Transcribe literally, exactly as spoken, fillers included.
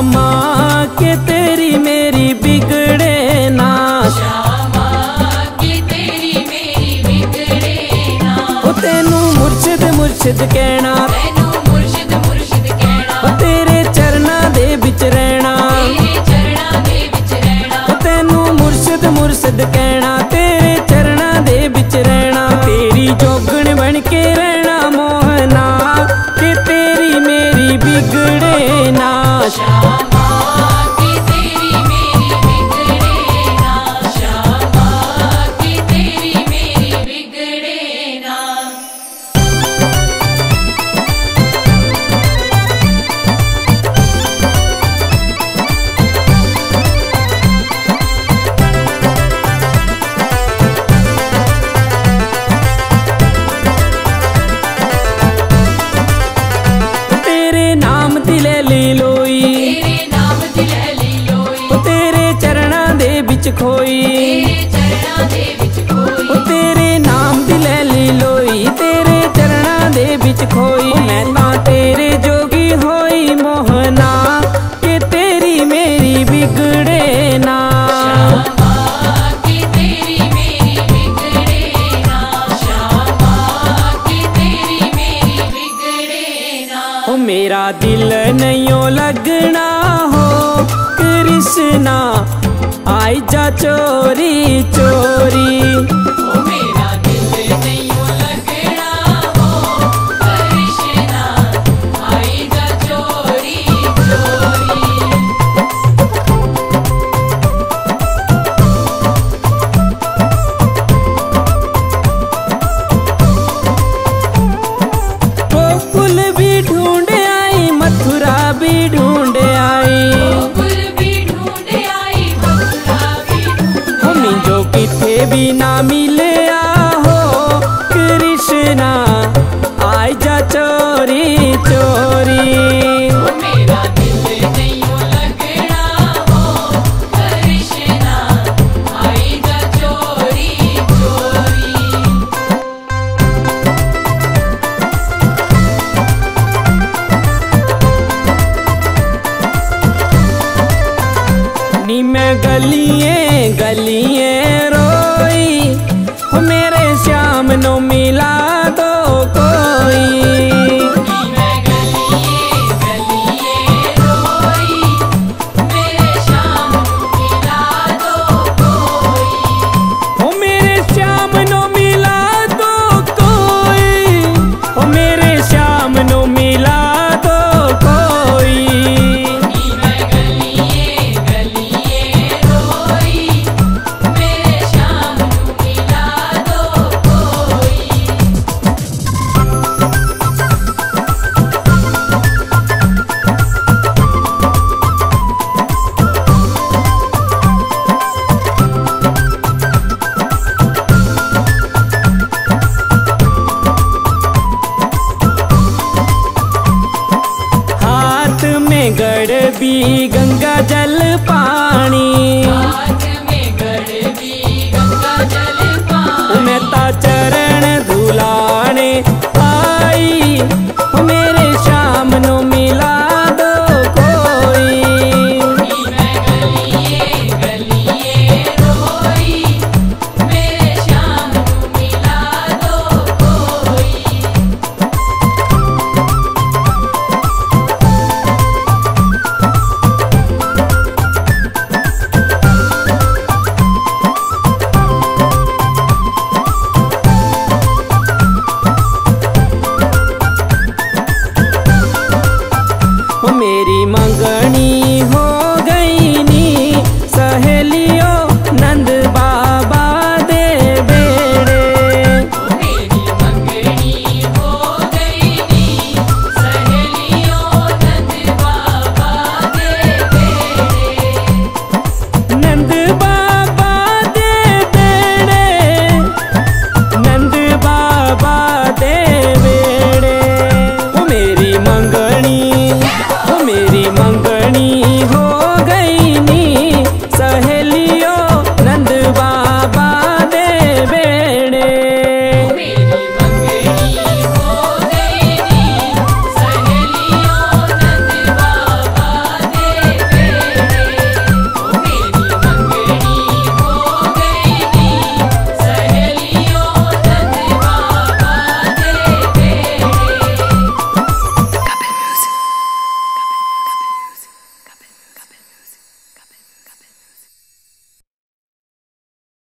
श्यामा के तेरी मेरी बिगड़े ना, श्यामा के तेरी मेरी बिगड़े ना। ओ तेनू मुर्शिद मुर्शिद कहना, तैनू मुर्शिद मुर्शिद कहना। ओ तेरे चरना दे बिच रहना, तेरे चरना दे बिच रहना। ओ तेनू मुर्शिद मुर्शिद कहना, तेरे चरना दे बिच रहना। तेरी जोगण बन के रहना मोहना के तेरी मेरी बिगड़े ना। श्यामा के तेरी मेरी बिगड़े ना, श्यामा के तेरी मेरी बिगड़े ना। तेरे नाम दिले ली लोई, तेरे नाम दिले ली लोई। ओ तेरे चरना दे बिच खोई, तेरे चरना दे बिच खोई। ओ तेरे नाम दिले ली लोई, तेरे चरना दे बिच खोई। मैं तां तेरे जोगी होई मोहना के तेरी मेरी बिगड़े ना। श्यामा के तेरी मेरी बिगड़े ना, श्यामा के तेरी मेरी बिगड़े ना। ओ मेरा दिल नहीं लगना हो कृष्णा, आई जा चोरी चोरी। ओ मेरा दिल नहीं लगना हो कृष्णा, आई जा चोरी चोरी। गोकुल भी ढूंढ आई, मथुरा भी ढूंढ आई, गोकुल भी ढूंढ आई, मथुरा भी ढूंढ हो मिंजो किथे भी ना मिले हो कृष्णा, आई जा चोरी चोरी। ओ मेरा दिल नहीं लगना हो कृष्णा, आई जा चोरी चोरी। नी मैं गलिए गलिए रोई, हो मेरे श्याम नो मिला दो कोई। मैं गलिए गलिए रोई, मेरे श्याम मिला दो कोई। हो मेरे श्याम नो मिला दो कोई, हो मेरे श्याम नो मिला दो कोई। मैं गलिए गलिए रोई, मेरे श्याम मिला दो कोई। हाथ में गड़बी गंगा जल पानी, हाथ में गड़बी गंगा जल पानी। मैं ता चरण धुलाने आई, हो मेरे श्याम नो मिला